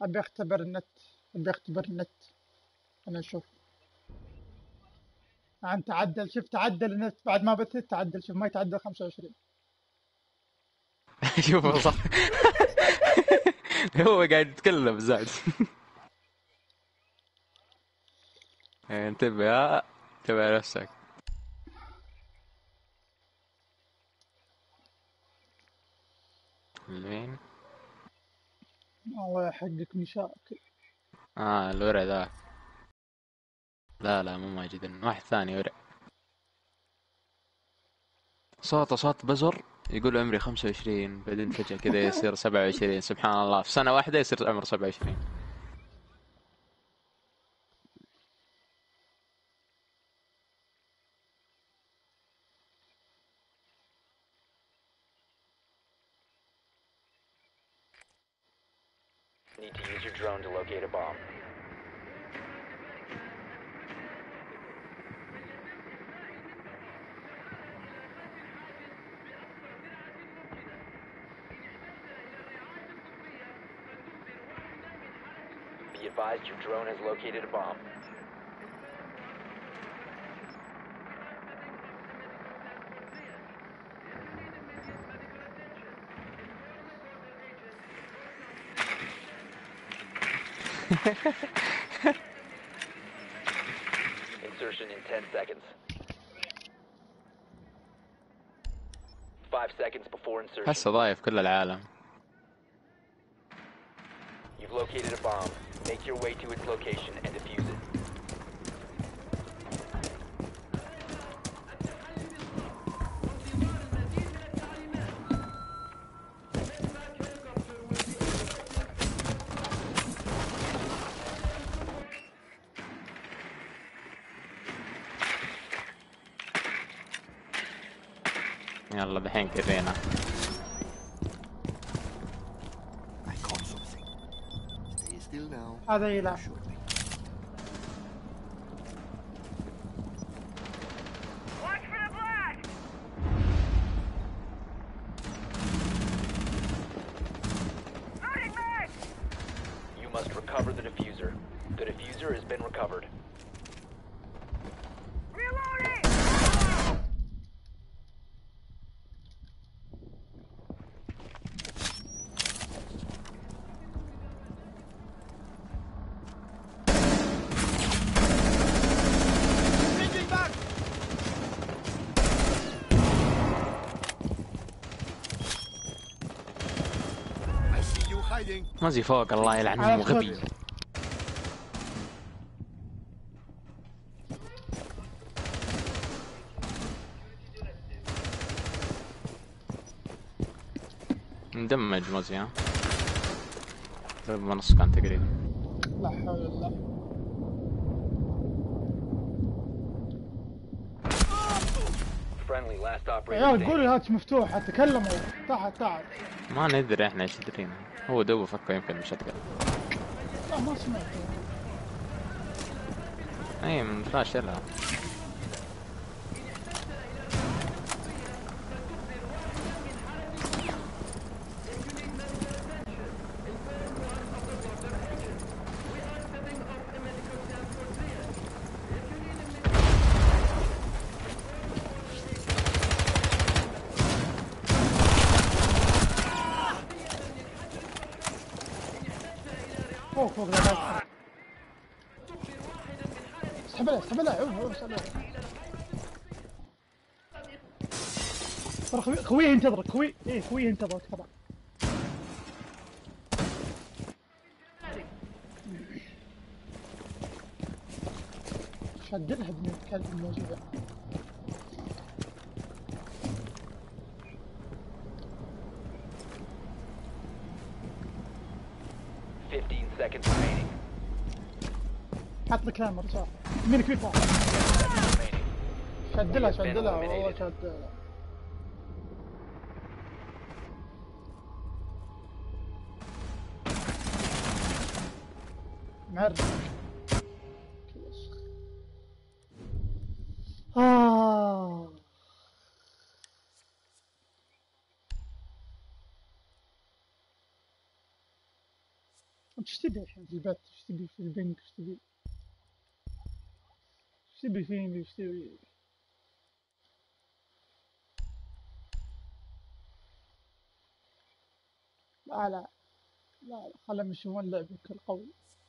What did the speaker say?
ابي اختبر النت. ابي اختبر النت. انا اشوف. عن تعدل، شوف تعدل النت بعد ما بثت تعدل، شوف ما يتعدل 25. شوفه صح. هو قاعد يتكلم زاد. انتبه انتبه على نفسك. وين؟ الله يحقق مشاكل. الورع ذا. لا مو ماجد، واحد ثاني ورع. صوت بزر يقول عمري 25، بعدين فجأة كذا يصير 27. سبحان الله، في سنة واحدة يصير عمره 27. Need to use your drone to locate a bomb. Be advised your drone has located a bomb. Insertion in 10 seconds. 5 seconds before insertion. هسه ضايف كل العالم. You've located a bomb. Make your way to its location and defuse it. يلا دحين كرينا. هذا يلعب. You must recover the diffuser. The diffuser has been recovered. مازي فوق، الله يلعنه على غبي. الخط. مدمج مازي ها. نص كان تقريبا. لا حول الله. Friendly last يا operator عيال قولوا standing. الهاتش مفتوح، تكلموا. تعال. ما ندري احنا ايش درينا. هو دوبه فكه يمكن مش هتقل. لا ما سمعت. اي من فلاش يلا. فوق لا. اسحب له عوف اسحب له. ترى خويه ينتظرك، خويه ينتظرك طبعا. شدلها ابن الكلب الموجودة. Seconds remaining. حط لك كاميرا صح. يمينك في فوق. شدلها والله شدلها. مرة. وش تبي الحين في البث؟ وش تبي في البنك؟ وش تبي؟ وش تبي فيني؟ وش تبي؟ لا لا لا لا، خلهم يشوفون لعبك القوي.